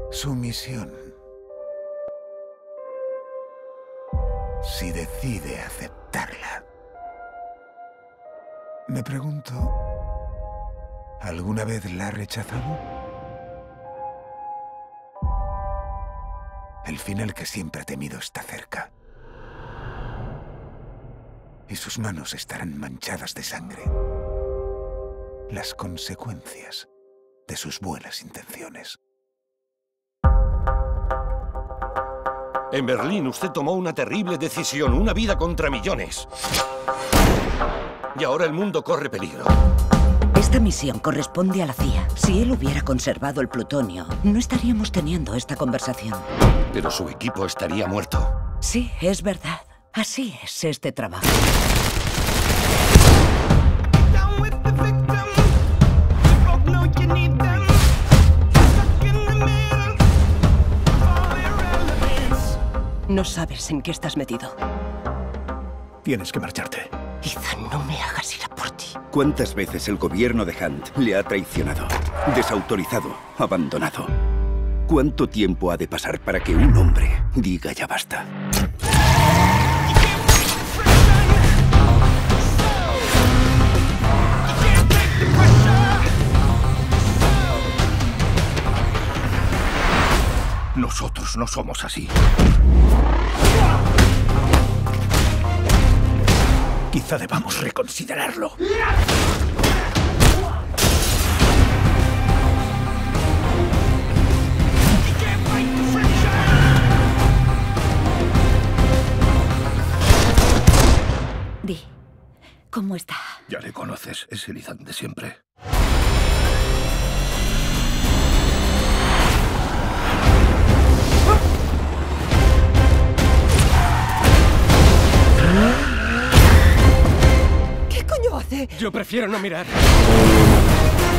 Su misión. Si decide aceptarla. Me pregunto, ¿alguna vez la ha rechazado? El final que siempre ha temido está cerca. Y sus manos estarán manchadas de sangre. Las consecuencias de sus buenas intenciones. En Berlín usted tomó una terrible decisión, una vida contra millones. Y ahora el mundo corre peligro. Esta misión corresponde a la CIA. Si él hubiera conservado el plutonio, no estaríamos teniendo esta conversación. Pero su equipo estaría muerto. Sí, es verdad. Así es este trabajo. No sabes en qué estás metido. Tienes que marcharte. Ethan, no me hagas ir a por ti. ¿Cuántas veces el gobierno de Hunt le ha traicionado, desautorizado, abandonado? ¿Cuánto tiempo ha de pasar para que un hombre diga ya basta? Nosotros no somos así. Quizá debamos reconsiderarlo. Di, ¿cómo está? Ya le conoces, es el Ethan de siempre. ¿Qué coño hace? Yo prefiero no mirar.